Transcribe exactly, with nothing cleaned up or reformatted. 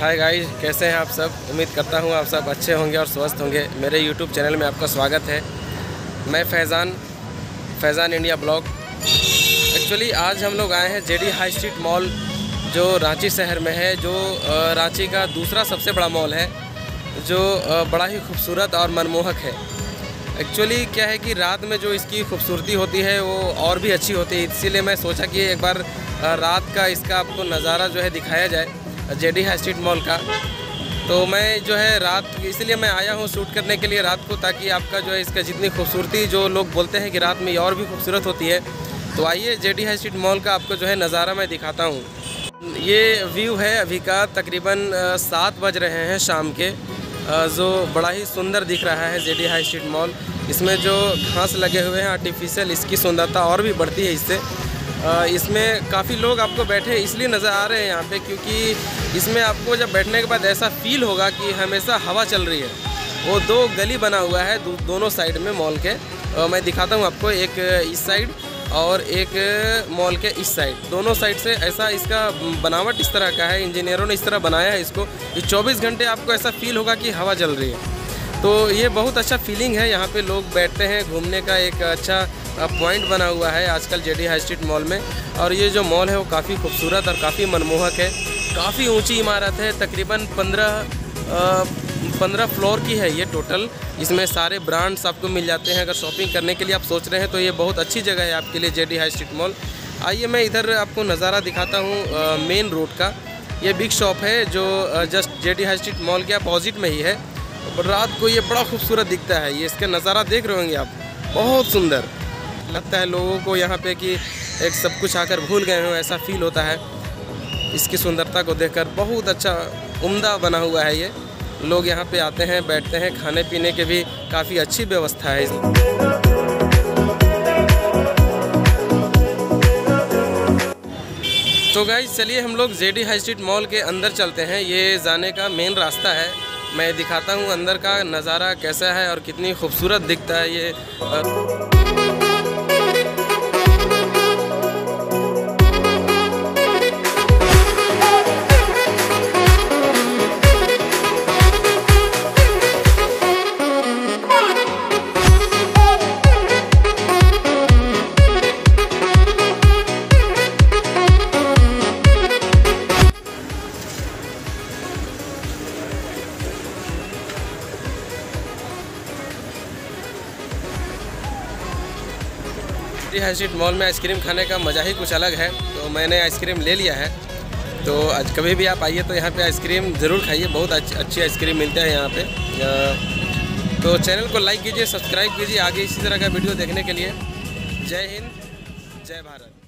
Hi guys, कैसे हैं आप सब। उम्मीद करता हूँ आप सब अच्छे होंगे और स्वस्थ होंगे। मेरे यूट्यूब चैनल में आपका स्वागत है। मैं Faizan Faizan India blog. Actually आज हम लोग आए हैं जेडी हाई स्ट्रीट मॉल, जो रांची शहर में है, जो रांची का दूसरा सबसे बड़ा मॉल है, जो बड़ा ही खूबसूरत और मनमोहक है। एक्चुअली क्या है कि रात में जो इसकी खूबसूरती होती है वो और भी अच्छी होती है, इसीलिए मैं सोचा कि एक बार रात का इसका आपको नज़ारा जो है दिखाया जाए जेडी हाई स्ट्रीट मॉल का। तो मैं जो है रात इसलिए मैं आया हूँ शूट करने के लिए रात को, ताकि आपका जो है इसका जितनी खूबसूरती, जो लोग बोलते हैं कि रात में और भी खूबसूरत होती है, तो आइए जेडी हाई स्ट्रीट मॉल का आपको जो है नज़ारा मैं दिखाता हूँ। ये व्यू है अभी का, तकरीबन सात बज रहे हैं शाम के, जो बड़ा ही सुंदर दिख रहा है जेडी हाई स्ट्रीट मॉल। इसमें जो घास लगे हुए हैं आर्टिफिशियल, इसकी सुंदरता और भी बढ़ती है इससे। इसमें काफ़ी लोग आपको बैठे इसलिए नज़र आ रहे हैं यहाँ पे, क्योंकि इसमें आपको जब बैठने के बाद ऐसा फील होगा कि हमेशा हवा चल रही है। वो दो गली बना हुआ है दो, दोनों साइड में मॉल के। मैं दिखाता हूँ आपको, एक इस साइड और एक मॉल के इस साइड। दोनों साइड से ऐसा इसका बनावट इस तरह का है, इंजीनियरों ने इस तरह बनाया है इसको, ये चौबीस घंटे आपको ऐसा फील होगा कि हवा चल रही है। तो ये बहुत अच्छा फीलिंग है। यहाँ पे लोग बैठते हैं, घूमने का एक अच्छा पॉइंट बना हुआ है आजकल जेडी हाई स्ट्रीट मॉल में। और ये जो मॉल है वो काफ़ी खूबसूरत और काफ़ी मनमोहक है। काफ़ी ऊंची इमारत है, तकरीबन पंद्रह पंद्रह फ्लोर की है ये टोटल। इसमें सारे ब्रांड्स आपको मिल जाते हैं। अगर शॉपिंग करने के लिए आप सोच रहे हैं तो ये बहुत अच्छी जगह है आपके लिए जेडी हाई स्ट्रीट मॉल। आइए मैं इधर आपको नज़ारा दिखाता हूँ मेन रोड का। ये बिग शॉप है जो just JD high street mall के अपोजिट में ही है। रात को ये बड़ा खूबसूरत दिखता है। ये इसका नज़ारा देख रहे होंगे आप, बहुत सुंदर लगता है लोगों को यहाँ पे कि एक सब कुछ आकर भूल गए हो, ऐसा फील होता है इसकी सुंदरता को देखकर। बहुत अच्छा उम्दा बना हुआ है ये। लोग यहाँ पे आते हैं, बैठते हैं, खाने पीने के भी काफ़ी अच्छी व्यवस्था है इसमें। तो गाइस चलिए हम लोग जेडी हाई स्ट्रीट मॉल के अंदर चलते हैं। ये जाने का मेन रास्ता है। मैं दिखाता हूँ अंदर का नज़ारा कैसा है और कितनी खूबसूरत दिखता है ये। हाई स्ट्रीट मॉल में आइसक्रीम खाने का मज़ा ही कुछ अलग है, तो मैंने आइसक्रीम ले लिया है। तो आज कभी भी आप आइए तो यहाँ पे आइसक्रीम ज़रूर खाइए, बहुत अच्छी अच्छी आइसक्रीम मिलता है यहाँ पे। तो चैनल को लाइक कीजिए, सब्सक्राइब कीजिए आगे इसी तरह का वीडियो देखने के लिए। जय हिंद, जय भारत।